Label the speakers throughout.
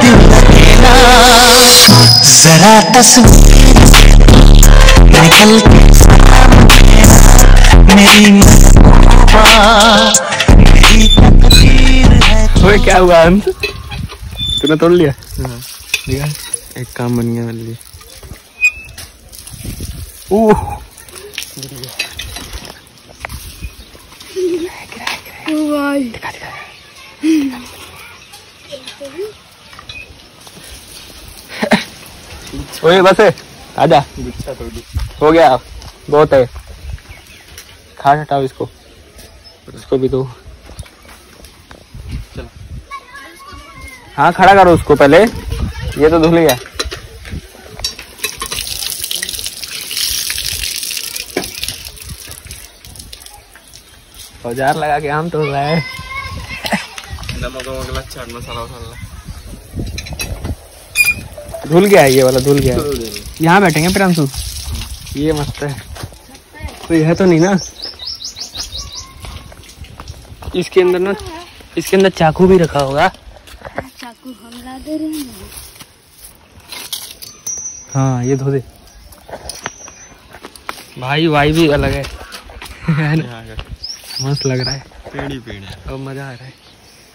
Speaker 1: दिन लगेगा जरा तस्वीर निकल के मेरी महबूबा मेरी तकदीर है।
Speaker 2: ओए क्या हुआ अंत? तूने तोड़ लिया? हाँ देखा, एक काम बन गया मेरे लिए। ओए बस है, आजा। हो गया, बहुत है। खाट हटाओ इसको, इसको भी दो। चलो हाँ खड़ा करो उसको पहले, ये तो धुल गया। औजार लगा के आम तोड़ रहा है। नमक वगैरह चाट मसाला वसाला धुल गया है, ये वाला धुल गया है। यहाँ बैठेंगे प्रियांशु, ये मस्त है। तो यह तो नहीं ना, इसके अंदर ना, इसके अंदर चाकू भी रखा होगा।
Speaker 3: चाकू हम ला दे रहे हैं।
Speaker 2: हाँ ये धो दे भाई, वाई भी अलग है। मस्त लग रहा है, पेड़ ही पेड़ है, अब मजा आ रहा है।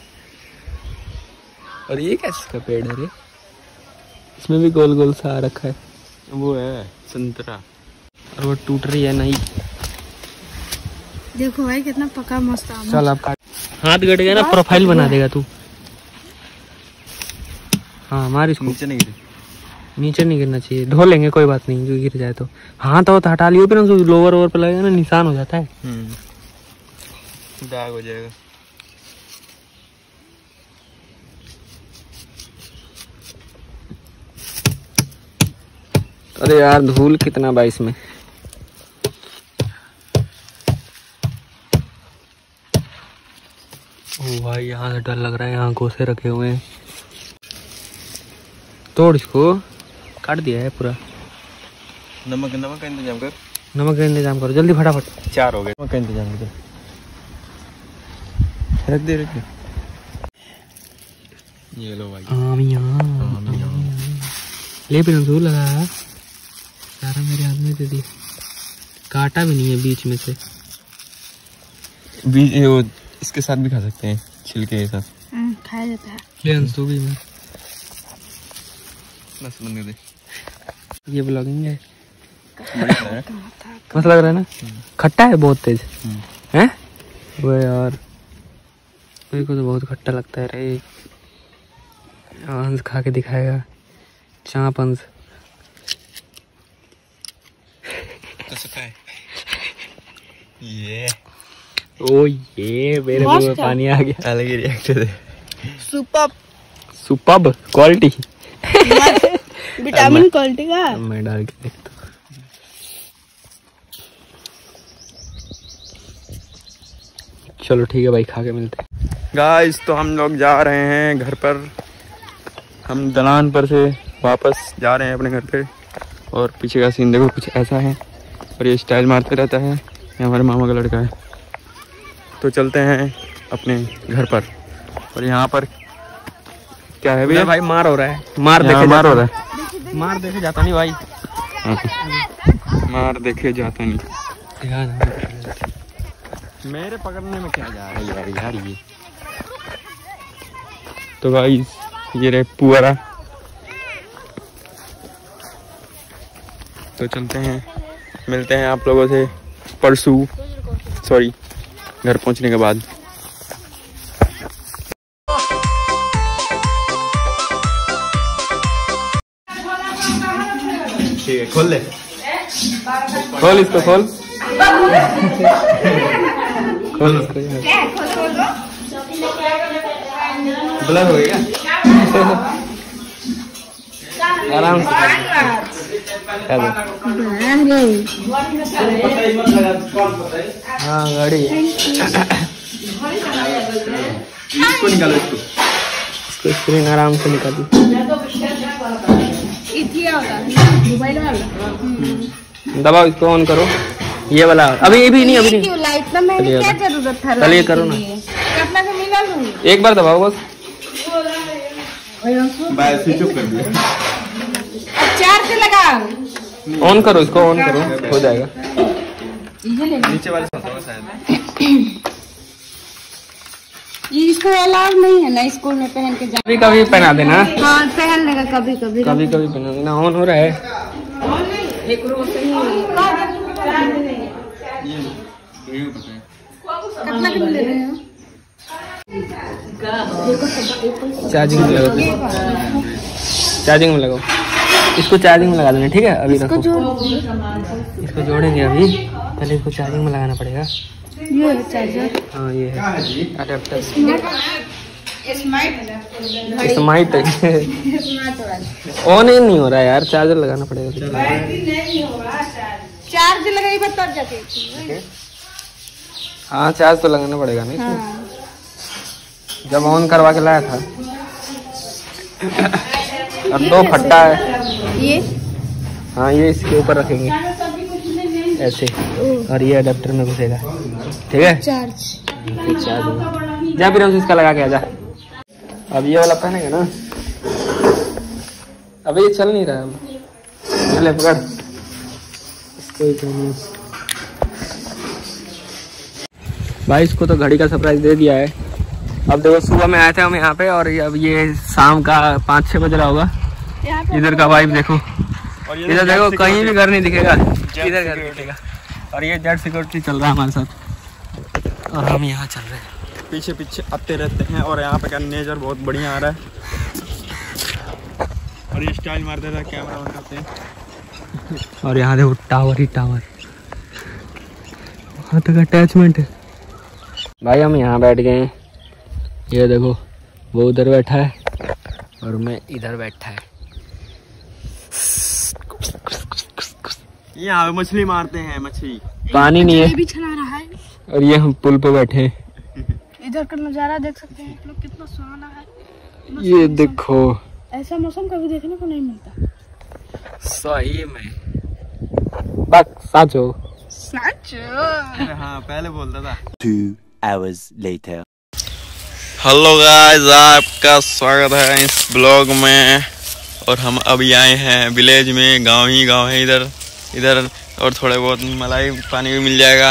Speaker 2: और ये कैसे पेड़ है रे? इसमें भी गोल गोल सा रखा है, वो है संतरा, और वो टूट रही है नहीं।
Speaker 3: देखो भाई कितना पका मस्त आम।
Speaker 2: चल अब काट, हाथ गड़ गया ना, प्रोफाइल बना देगा तू। हाँ मार इसको, नीचे नहीं गिरे, नीचे नहीं गिरना चाहिए। धो लेंगे कोई बात नहीं, जो गिर जाए तो। हाँ तो हटा लियो, फिर लोअर ओवर पे लगेगा ना, निशान हो जाता है, दाग हो जाएगा। अरे यार धूल कितना बा इसमें। ओ भाई यहाँ से डर लग रहा है, यहाँ घोंसे रखे हुए हैं। तोड़ इसको, काट दिया है पूरा। नमक का इंतजाम कर, नमक का इंतजाम करो जल्दी फटाफट। 4 हो गए, नमक का इंतजाम कर, रख दे रख दे। ये लो भाई ले, फिर धूल लगा सारा मेरे हाथ में दे दी। काटा भी नहीं है बीच में से, बीच वो इसके साथ भी खा सकते हैं, छिलके के साथ
Speaker 3: खाया जाता है।
Speaker 2: ले अंशु भी मैं बस बनने दे। ये ब्लॉगिंग है, मस्त लग रहा है ना। खट्टा है बहुत तेज है वो यार, मेरे को तो बहुत खट्टा लगता है रे। अंश खा के दिखाएगा, चाप अंश। ये ओ ये मेरे मुंह में पानी आ गया। अलग ही रिएक्शन है, सुपर्ब क्वालिटी,
Speaker 3: विटामिन क्वालिटी का।
Speaker 2: मैं डाल के देखता हूँ। चलो ठीक है भाई, खा के मिलते हैं। गाइस तो हम लोग जा रहे हैं घर पर, हम दलान पर से वापस जा रहे हैं अपने घर पे। और पीछे का सीन देखो कुछ ऐसा है, और ये स्टाइल मारते रहता है, ये हमारे मामा का लड़का है। तो चलते हैं अपने घर पर। और यहाँ पर क्या है भैया? भाई मार हो रहा है, मार देखे मार हो रहा है, मार देखे जाता नहीं भाई, मार देखे जाता नहीं। मेरे पकड़ने में क्या जा रहा है यार ये। तो भाई ये रहे पुअरा। तो चलते हैं, मिलते हैं आप लोगों से परसों, सॉरी घर पहुंचने के बाद। ठीक है खोल ले, खोल इसको, खोल खोल इसको। ब्लर हो गया आराम से। हाँ गाड़ी इसको निकालो, इसको स्क्रीन आराम से निकालो। दबाओ इसको, ऑन करो ये वाला। अभी ये भी नहीं, अभी नहीं
Speaker 3: लाइट ना, मैं क्या जरूरत था?
Speaker 2: चलिए करो ना,
Speaker 3: अपना से मिला लूं।
Speaker 2: एक बार दबाओ बस। बाय स्विच ऑफ कर दिया।
Speaker 3: चार्ज लगा।
Speaker 2: ऑन करो इसको, ऑन करो, हो जाएगा। नीचे वाले शायद
Speaker 3: ये इसको अलाउड नहीं है ना स्कूल में पहन के जाना।
Speaker 2: कभी कभी पहना देना।
Speaker 3: हाँ पहनने का कभी कभी
Speaker 2: पहना देना। ऑन हो रहा है।
Speaker 3: कितना किलो ले रहे हो?
Speaker 2: चार्जिंग में लगाओ, चार्जिंग में लगाओ, इसको चार्जिंग में लगा देना। ठीक है, अभी रखो, इसको जोड़ेंगे अभी। पहले इसको चार्जिंग में लगाना पड़ेगा।
Speaker 3: ये है चार्जर।
Speaker 2: हाँ ये है अडेप्टर।
Speaker 3: स्मार्ट
Speaker 2: स्मार्ट ऑन ही नहीं हो रहा है यार, चार्जर लगाना पड़ेगा।
Speaker 3: चार्ज लगाई तब जाके।
Speaker 2: हाँ चार्ज तो लगाना पड़ेगा नहीं।
Speaker 3: हाँ।
Speaker 2: जब ऑन करवा के लाया था। अब दो फट्टा है
Speaker 3: ये।
Speaker 2: हाँ ये इसके ऊपर रखेंगे ऐसे, और ये अडेप्टर में घुसेगा। ठीक है,
Speaker 3: चार्ज
Speaker 2: जा फिर इसका लगा के आजा। अब ये वाला पहनेगा ना। अबे ये चल नहीं रहा है। चले पकड़ इसको ही पहनो। भाई इसको तो घड़ी का सरप्राइज दे दिया है। अब देखो सुबह में आए थे हम यहाँ पे, और अब ये शाम का 5-6 बज रहा होगा। इधर का वाइब देखो, इधर देखो कहीं भी घर नहीं दिखेगा, इधर घर दिखेगा। और ये जेट सिक्योरिटी चल रहा है हमारे साथ, और हम यहाँ चल रहे हैं। पीछे पीछे आते रहते हैं, और यहाँ पे का नेचर बहुत बढ़िया आ रहा है। और ये स्टाइल मारते थे, कैमरा ऑन करते हैं। और यहाँ देखो टावर ही टावर, वहाँ तक अटैचमेंट है। भाई हम यहाँ बैठ गए हैं। ये देखो वो उधर बैठा है और मैं इधर बैठा है। यहाँ मछली मारते हैं, मछली। पानी नहीं है,
Speaker 3: भी चला रहा है।
Speaker 2: और ये हम पुल पे बैठे हैं।
Speaker 3: इधर का नजारा देख सकते हैं आप लोग, कितना सुहाना है।
Speaker 2: ये देखो,
Speaker 3: ऐसा मौसम कभी देखने को नहीं मिलता।
Speaker 2: सही में बस सच हो।
Speaker 4: हाँ पहले बोलता था।
Speaker 1: 2 hours later.
Speaker 2: हेलो गाइस, आपका स्वागत है इस ब्लॉग में। और हम अभी आए हैं विलेज में, गांव ही गांव है इधर इधर। और थोड़े बहुत मलाई पानी भी मिल जाएगा।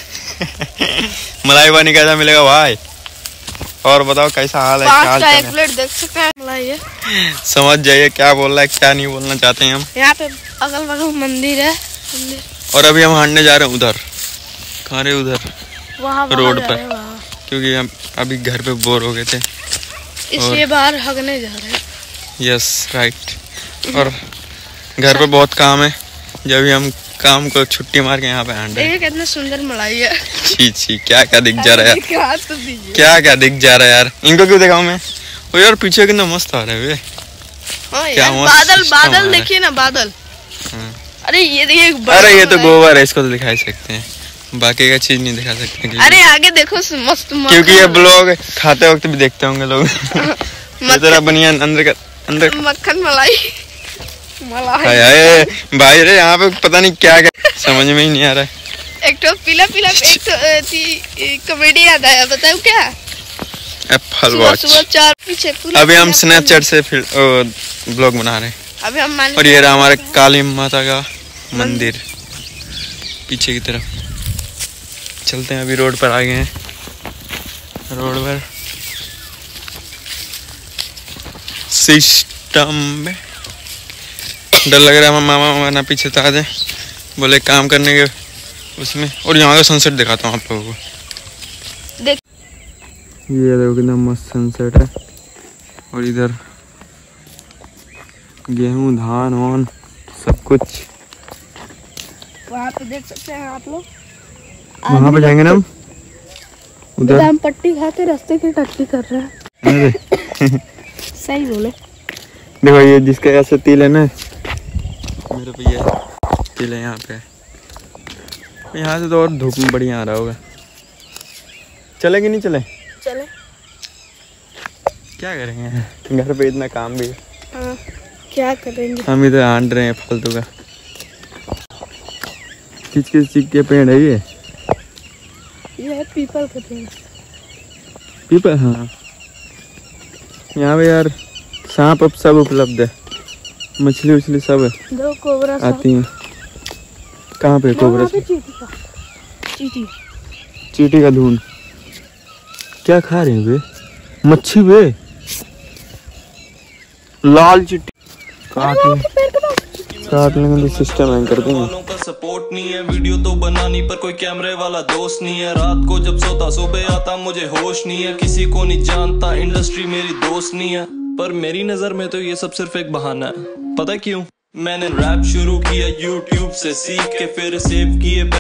Speaker 2: मलाई पानी कैसा मिलेगा भाई? और बताओ कैसा हाल है? क्या
Speaker 3: एक प्लेट देख सकते हैं मलाई है।
Speaker 2: समझ जाइए क्या बोल रहा है, क्या नहीं बोलना चाहते हैं हम।
Speaker 3: यहाँ पे अगल बगल मंदिर है।
Speaker 2: और अभी हम हारने जा रहे हैं उधर, कहाँ रहे उधर
Speaker 3: वहाँ
Speaker 2: रोड पर, क्योंकि हम अभी घर पे बोर हो गए थे,
Speaker 3: इसलिए बाहर हगने जा रहे हैं।
Speaker 2: Yes right. और घर पे बहुत काम है, जब भी हम काम को छुट्टी मार के यहाँ पे हार रहे हैं।
Speaker 3: कितना सुंदर मलाई है।
Speaker 2: छी छी, क्या क्या दिख जा रहा है यार,
Speaker 3: तो
Speaker 2: क्या क्या दिख जा रहा है यार। इनको क्यों दिखाऊं मैं? वो यार पीछे कितना मस्त आ रहा है वे।
Speaker 3: हाँ
Speaker 2: क्या
Speaker 3: यार,
Speaker 2: मस्त
Speaker 3: बादल
Speaker 2: सिस्टम
Speaker 3: बादल
Speaker 2: है।
Speaker 3: देखिए ना, बादल।
Speaker 2: हाँ।
Speaker 3: अरे ये देखिए,
Speaker 2: अरे ये तो गोबर है, इसको तो दिखा ही सकते हैं, बाकी का चीज नहीं दिखा सकते।
Speaker 3: अरे आगे देखो मस्त,
Speaker 2: क्योंकि ये ब्लॉग खाते वक्त भी देखते होंगे लोग। ये तेरा बनियान अंदर
Speaker 3: मक्खन मलाई
Speaker 2: हाय भाई रे, यहाँ पे पता नहीं क्या क्या समझ में ही नहीं आ रहा है।
Speaker 3: एक तो पीला पीला, एक तो कॉमेडी याद आया, बताओ क्या?
Speaker 2: Apple watch.
Speaker 3: सुबह 4 पीछे
Speaker 2: अभी हम स्नैपचैट से फिर ब्लॉग बना रहे हैं।
Speaker 3: अभी हम
Speaker 2: और ये रहा हमारे काली माता का मंदिर पीछे की तरफ। चलते हैं, अभी रोड पर आ गए हैं। रोड पर सिस्टम में डर लग रहा है, मामा ना पीछे तो आ जाए, बोले काम करने के उसमें। और यहाँ का सनसेट दिखाता हूँ आप लोगों को।
Speaker 3: देख,
Speaker 2: ये देखो कितना मस्त सनसेट है। और इधर गेहूं धान वान सब कुछ।
Speaker 3: वहाँ पे देख सकते हैं आप लोग।
Speaker 2: वहाँ पे जाएंगे ना हम, उधर
Speaker 3: हम पट्टी खाते रास्ते की टट्टी कर रहे हैं।
Speaker 2: अरे
Speaker 3: सही बोले।
Speaker 2: देखो ये जिसके ऐसे तिल है ना, मेरे पे ये तिल है यहाँ पे। यहाँ से तो और धूप में बढ़िया आ रहा होगा। चले कि नहीं चले?
Speaker 3: चले।
Speaker 2: क्या करेंगे, घर पे इतना काम भी है।
Speaker 3: हाँ, क्या करेंगे?
Speaker 2: हम इधर आंट रहे हैं फालतू का। किस चीज के पेड़ है ये
Speaker 3: है पीपल का पेड़।
Speaker 2: पीपल। हाँ यहाँ पे यार सांप अब सब उपलब्ध है, मछली उछली सब है,
Speaker 3: दो कोबरा
Speaker 2: आती हैं। कहाँ पे कोबरा? चींटी का धून। क्या खा रहे हैं वे? मच्छी वे, लाल चींटी। काट लेंगे तो सिस्टम हैंग कर देंगे।
Speaker 4: का सपोर्ट नहीं है, वीडियो तो बनानी पर कोई कैमरे वाला दोस्त नहीं है। रात को जब सोता सुबह आता मुझे होश नहीं है। किसी को नहीं जानता, इंडस्ट्री मेरी दोस्त नहीं है। पर मेरी नजर में तो ये सब सिर्फ एक बहाना है। पता क्यों? मैंने रैप शुरू किया YouTube से सीख के, फिर सेव किए